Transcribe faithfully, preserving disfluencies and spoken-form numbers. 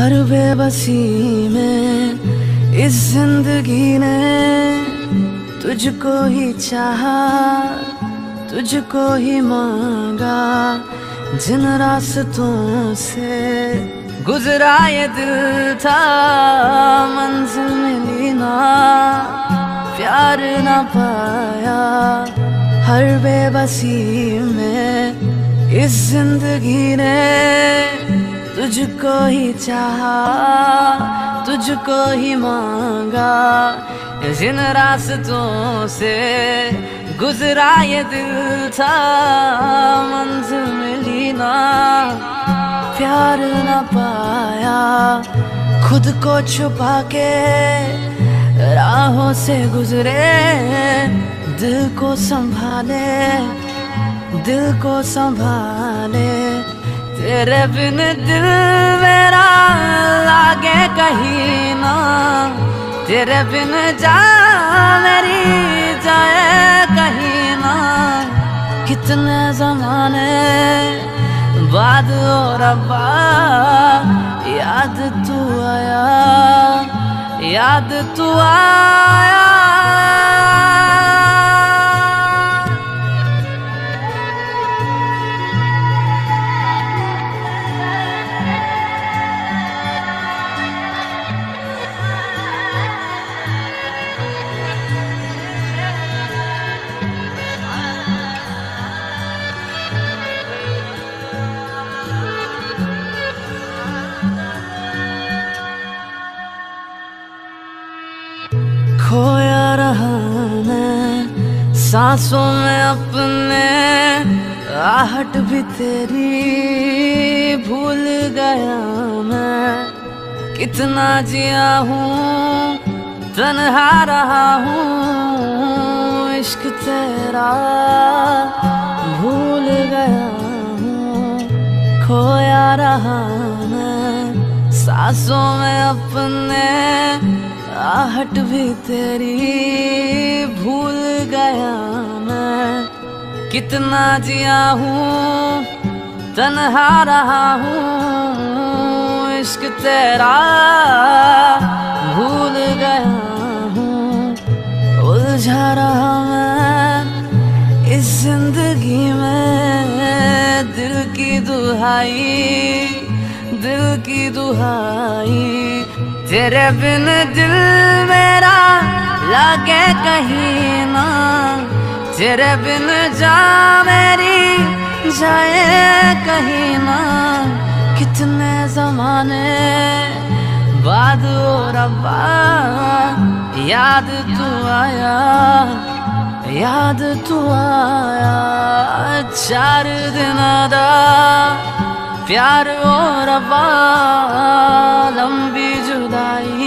हर बेबसी में इस जिंदगी ने तुझको ही चाहा, तुझको ही मांगा। जिन रास्तों से गुजरा ये दिल था, मंजिल मिली ना, प्यार ना पाया। हर बेबसी में इस जिंदगी ने तुझको ही चाहा, तुझको ही मांगा। जिन रास्तों से गुजरा ये दिल था, मंजिल मिली ना, प्यार ना पाया। खुद को छुपा के राहों से गुजरे, दिल को संभाले, दिल को संभाले। तेरे बिन दिल मेरा लागे कहीं ना, तेरे बिन जा मेरी जाए कहीं ना। कितने जमाने बाद और रब्बा याद तू आया, याद तू आया। खोया रहा मैं सांसों में अपने, आहट भी तेरी भूल गया मैं। कितना जिया हूँ तन्हा रहा हूँ, इश्क तेरा भूल गया हूँ। खोया रहा मैं सांसों में अपने, आहट भी तेरी भूल गया मैं। कितना जिया हूँ तन्हा रहा हूँ, इश्क तेरा भूल गया हूँ। उलझा रहा मैं इस जिंदगी में, दिल की दुहाई, दिल की दुहाई। तेरे बिन दिल मेरा लागे कहीं ना, तेरे बिन जा मेरी जाए कहीं ना। कितने जमाने बाद ओ रब्बा याद तू आया, याद तू आया। चार दिन दा प्यार ओ रब्बा, लंबी जुदाई